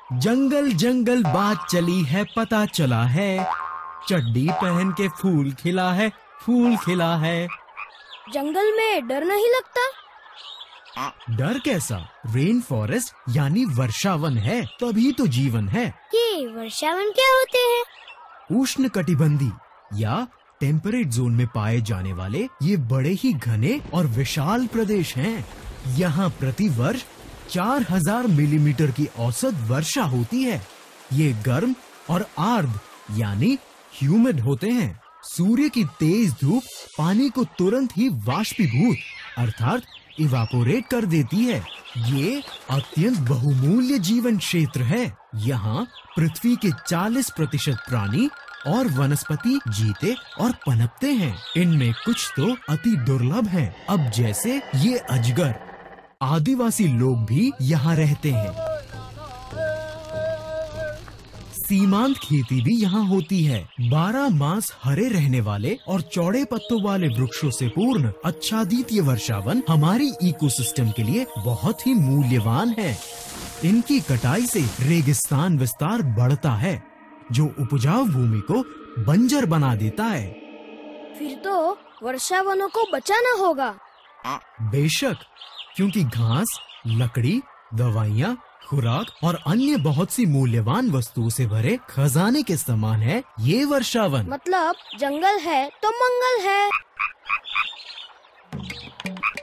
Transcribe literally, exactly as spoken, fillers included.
जंगल जंगल बात चली है, पता चला है, चड्डी पहन के फूल खिला है, फूल खिला है। जंगल में डर नहीं लगता? डर कैसा, रेन फॉरेस्ट यानी वर्षावन है, तभी तो जीवन है। ये वर्षावन क्या होते हैं? उष्ण कटिबंधी या टेम्परेट जोन में पाए जाने वाले ये बड़े ही घने और विशाल प्रदेश हैं। यहाँ प्रति वर्ष चार हज़ार मिलीमीटर की औसत वर्षा होती है। ये गर्म और आर्द्र यानी ह्यूमिड होते हैं। सूर्य की तेज धूप पानी को तुरंत ही वाष्पीभूत अर्थात इवापोरेट कर देती है। ये अत्यंत बहुमूल्य जीवन क्षेत्र है। यहाँ पृथ्वी के चालीस प्रतिशत प्राणी और वनस्पति जीते और पनपते हैं। इनमें कुछ तो अति दुर्लभ हैं। अब जैसे ये अजगर। आदिवासी लोग भी यहाँ रहते हैं। सीमांत खेती भी यहाँ होती है। बारह मास हरे रहने वाले और चौड़े पत्तों वाले वृक्षों से पूर्ण आच्छादित ये वर्षावन हमारी इकोसिस्टम के लिए बहुत ही मूल्यवान है। इनकी कटाई से रेगिस्तान विस्तार बढ़ता है, जो उपजाऊ भूमि को बंजर बना देता है। फिर तो वर्षावनों को बचाना होगा। बेशक, क्योंकि घास, लकड़ी, दवाइयाँ, खुराक और अन्य बहुत सी मूल्यवान वस्तुओं से भरे खजाने के समान है ये वर्षावन। मतलब जंगल है तो मंगल है।